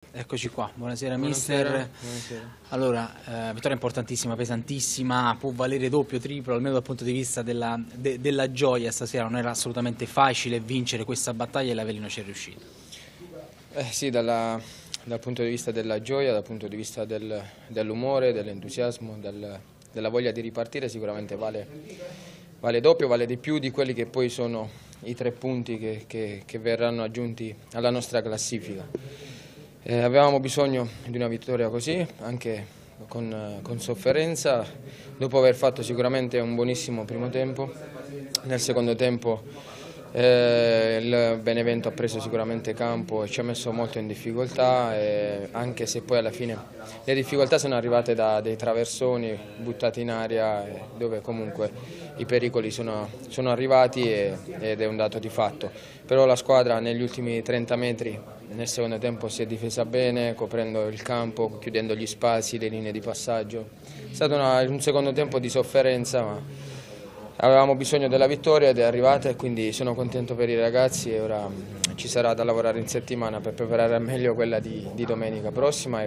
Eccoci qua, buonasera Buonasera. mister. Buonasera. Allora, vittoria importantissima, pesantissima, può valere doppio, triplo, almeno dal punto di vista della gioia stasera. Non era assolutamente facile vincere questa battaglia e l'Avellino ci è riuscito. Sì, dal punto di vista della gioia, dal punto di vista dell'umore, dell'entusiasmo, della voglia di ripartire, sicuramente vale doppio, vale di più di quelli che poi sono i 3 punti che verranno aggiunti alla nostra classifica. Avevamo bisogno di una vittoria così, anche con sofferenza, dopo aver fatto sicuramente un buonissimo primo tempo. Nel secondo tempo il Benevento ha preso sicuramente campo e ci ha messo molto in difficoltà, anche se poi alla fine le difficoltà sono arrivate da dei traversoni buttati in aria, dove comunque i pericoli sono arrivati ed è un dato di fatto. Però la squadra negli ultimi 30 metri nel secondo tempo si è difesa bene, coprendo il campo, chiudendo gli spazi, le linee di passaggio. È stato un secondo tempo di sofferenza, ma avevamo bisogno della vittoria ed è arrivata, e quindi sono contento per i ragazzi e ora ci sarà da lavorare in settimana per preparare al meglio quella di domenica prossima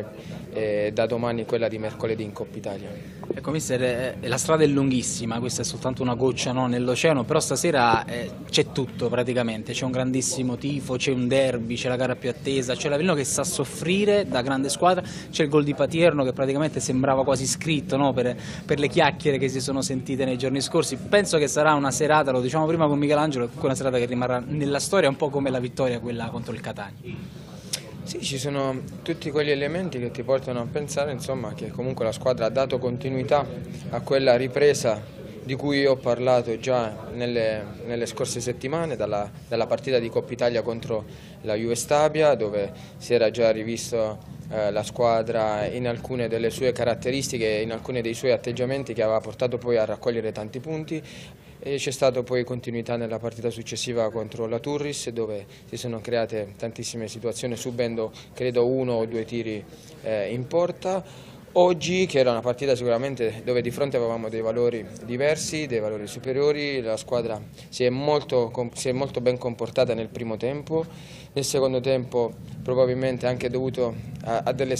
e da domani quella di mercoledì in Coppa Italia. Ecco mister, la strada è lunghissima, questa è soltanto una goccia, no, nell'oceano, però stasera c'è tutto praticamente, c'è un grandissimo tifo, c'è un derby, c'è la gara più attesa, c'è l'Avellino che sa soffrire da grande squadra, c'è il gol di Patierno che praticamente sembrava quasi scritto, no, per le chiacchiere che si sono sentite nei giorni scorsi. Penso che sarà una serata, lo diciamo prima con Michelangelo, una serata che rimarrà nella storia un po' come la vittoria quella contro il Catania. Sì, ci sono tutti quegli elementi che ti portano a pensare, insomma, che comunque la squadra ha dato continuità a quella ripresa di cui ho parlato già nelle scorse settimane, dalla partita di Coppa Italia contro la Juve Stabia, dove si era già rivisto la squadra in alcune delle sue caratteristiche, in alcuni dei suoi atteggiamenti che aveva portato poi a raccogliere tanti punti. E c'è stata poi continuità nella partita successiva contro la Turris, dove si sono create tantissime situazioni, subendo credo 1 o 2 tiri in porta. Oggi, che era una partita sicuramente dove di fronte avevamo dei valori diversi, dei valori superiori, la squadra si è molto ben comportata nel primo tempo. Nel secondo tempo, probabilmente anche dovuto a delle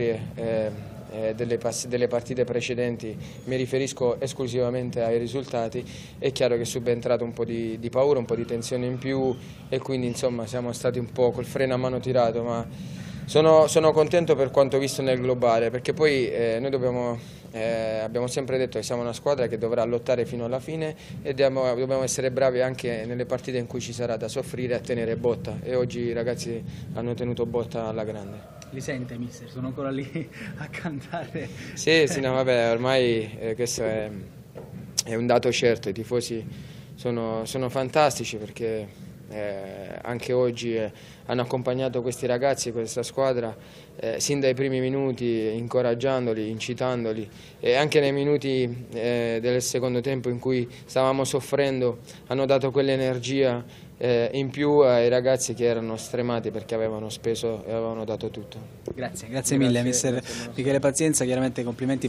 scorie delle partite precedenti, mi riferisco esclusivamente ai risultati, è chiaro che è subentrato un po' di paura, un po' di tensione in più, e quindi insomma siamo stati un po' col freno a mano tirato, ma sono contento per quanto visto nel globale, perché poi noi abbiamo sempre detto che siamo una squadra che dovrà lottare fino alla fine e dobbiamo essere bravi anche nelle partite in cui ci sarà da soffrire a tenere botta, e oggi i ragazzi hanno tenuto botta alla grande. Li sente mister? Sono ancora lì a cantare? Sì, no, vabbè, ormai questo è un dato certo, i tifosi sono fantastici, perché anche oggi hanno accompagnato questi ragazzi, questa squadra, sin dai primi minuti, incoraggiandoli, incitandoli, e anche nei minuti del secondo tempo in cui stavamo soffrendo hanno dato quell'energia in più ai ragazzi che erano stremati perché avevano speso e avevano dato tutto. Grazie mille mister Michele Pazienza, chiaramente complimenti.